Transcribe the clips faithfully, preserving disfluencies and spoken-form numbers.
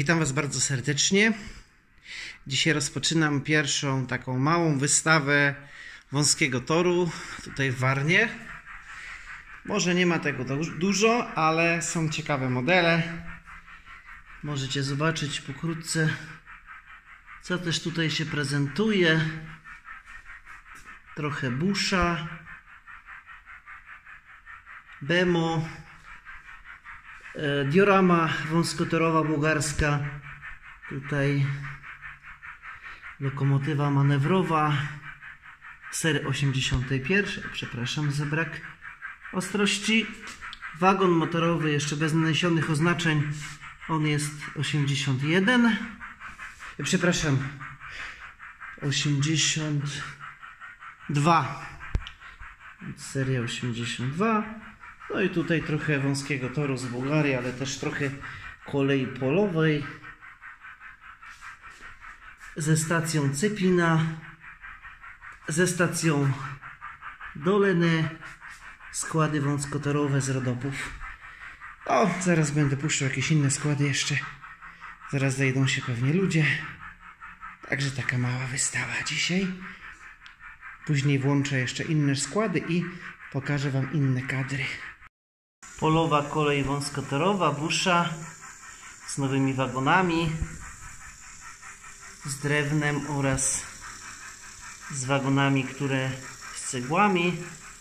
Witam Was bardzo serdecznie. Dzisiaj rozpoczynam pierwszą taką małą wystawę wąskiego toru tutaj w Warnie. Może nie ma tego dużo, ale są ciekawe modele. Możecie zobaczyć pokrótce, co też tutaj się prezentuje. Trochę Busha, Bemo, diorama wąskotorowa bułgarska, tutaj lokomotywa manewrowa serii osiemdziesiątej pierwszej, przepraszam za brak ostrości, wagon motorowy jeszcze bez naniesionych oznaczeń, on jest osiemdziesiąt jeden, przepraszam osiemdziesiąt dwa, seria osiemdziesiąt dwa. No i tutaj trochę wąskiego toru z Bułgarii, ale też trochę kolei polowej. Ze stacją Cepina, ze stacją Doleny, składy wąskotorowe z Rodopów. O, zaraz będę puszczał jakieś inne składy jeszcze. Zaraz zajdą się pewnie ludzie. Także taka mała wystawa dzisiaj. Później włączę jeszcze inne składy i pokażę Wam inne kadry. Polowa kolej wąskotorowa Busha z nowymi wagonami, z drewnem oraz z wagonami, które z cegłami.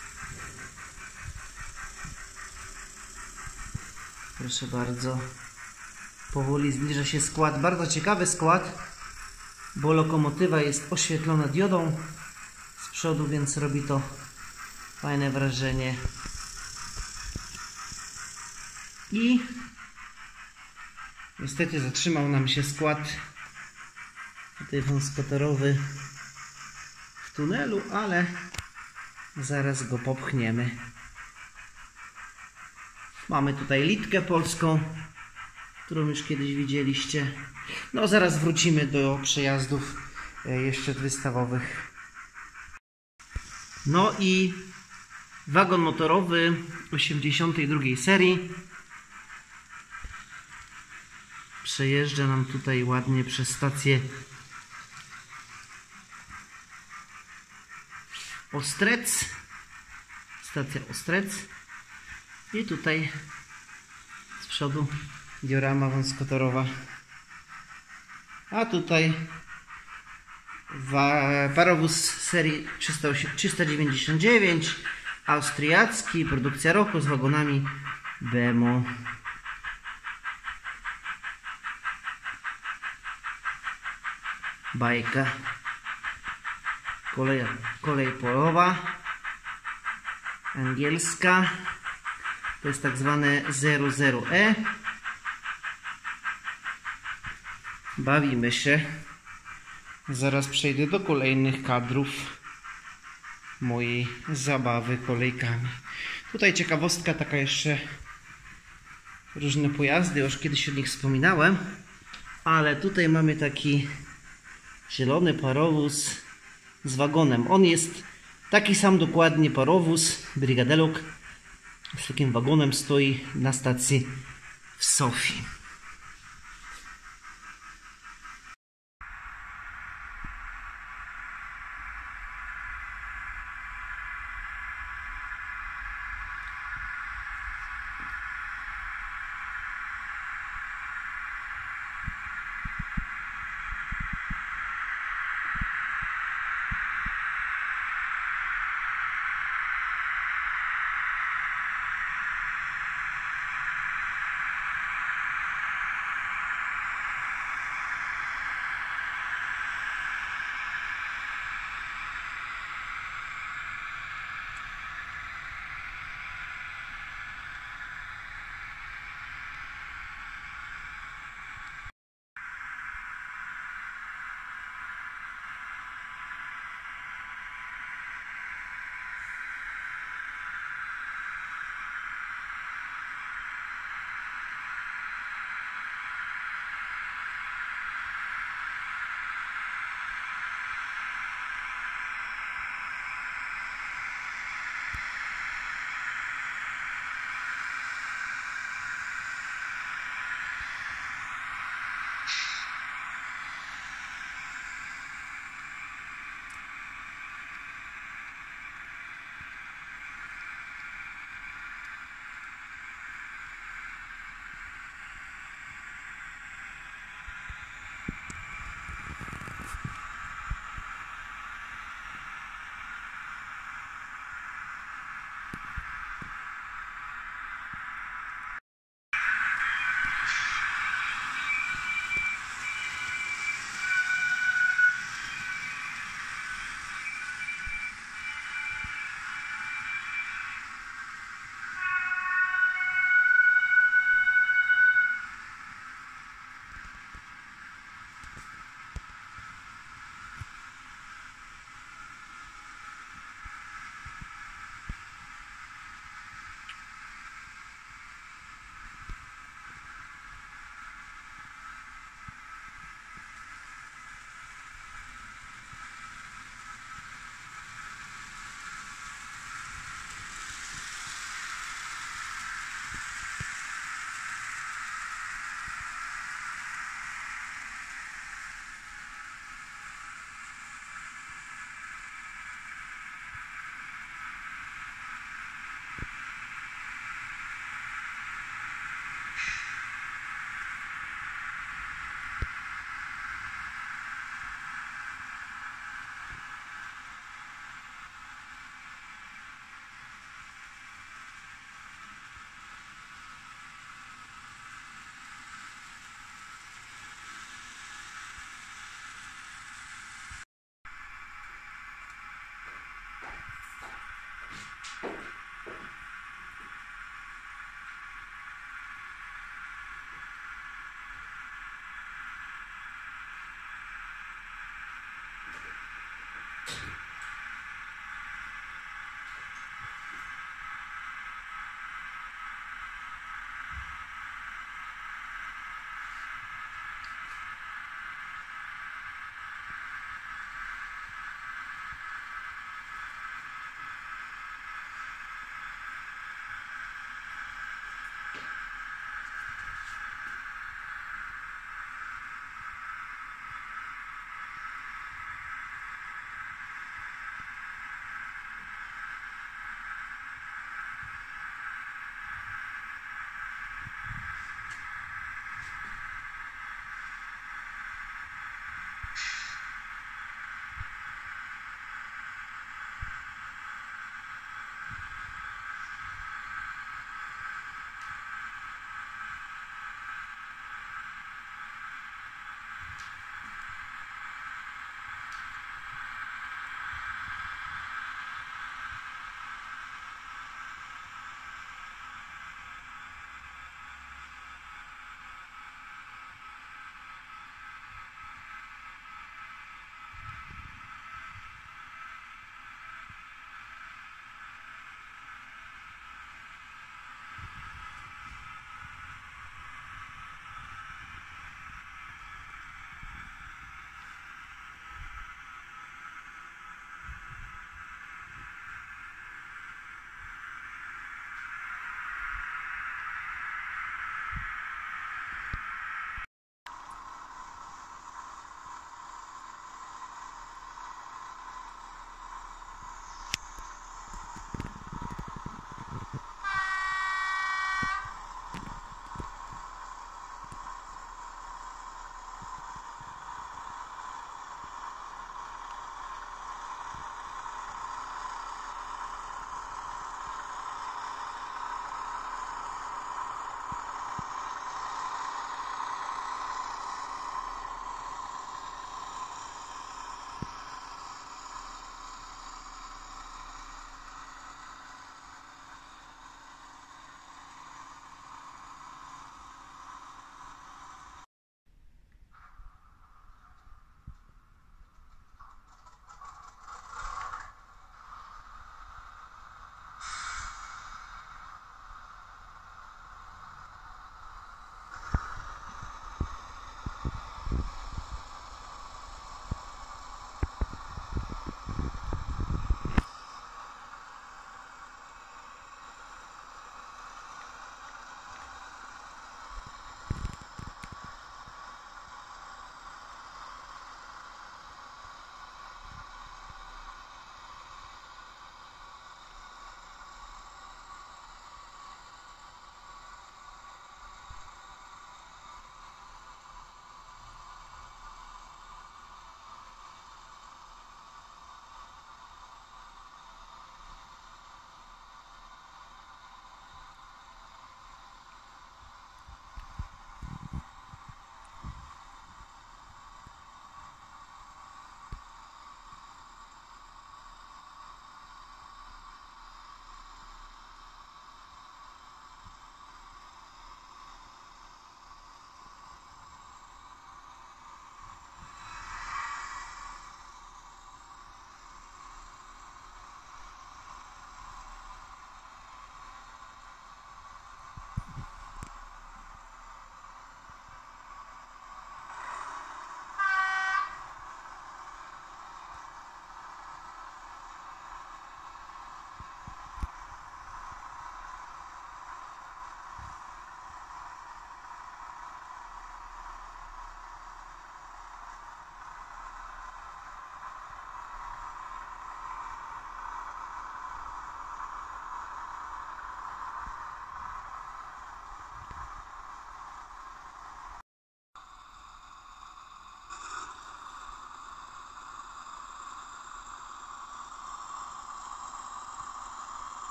Proszę bardzo, powoli zbliża się skład. Bardzo ciekawy skład, bo lokomotywa jest oświetlona diodą z przodu, więc robi to fajne wrażenie. I niestety zatrzymał nam się skład tutaj wąskotorowy w tunelu, ale zaraz go popchniemy. Mamy tutaj litkę polską, którą już kiedyś widzieliście. No zaraz wrócimy do przejazdów jeszcze wystawowych. No i wagon motorowy osiemdziesiątej drugiej serii przejeżdża nam tutaj ładnie przez stację Ostrec, stacja Ostrec, i tutaj z przodu diorama wąskotorowa, a tutaj parowóz serii trzysta dziewięćdziesiąt dziewięć, austriacki, produkcja roku z wagonami Bemo. Bajka, kolej, kolej polowa, angielska, to jest tak zwane zero zero E. Bawimy się. Zaraz przejdę do kolejnych kadrów mojej zabawy kolejkami. Tutaj ciekawostka taka jeszcze, różne pojazdy, już kiedyś o nich wspominałem, ale tutaj mamy taki zielony parowóz z wagonem. On jest taki sam dokładnie parowóz Brigadeluk z takim wagonem, stoi na stacji w Sofii.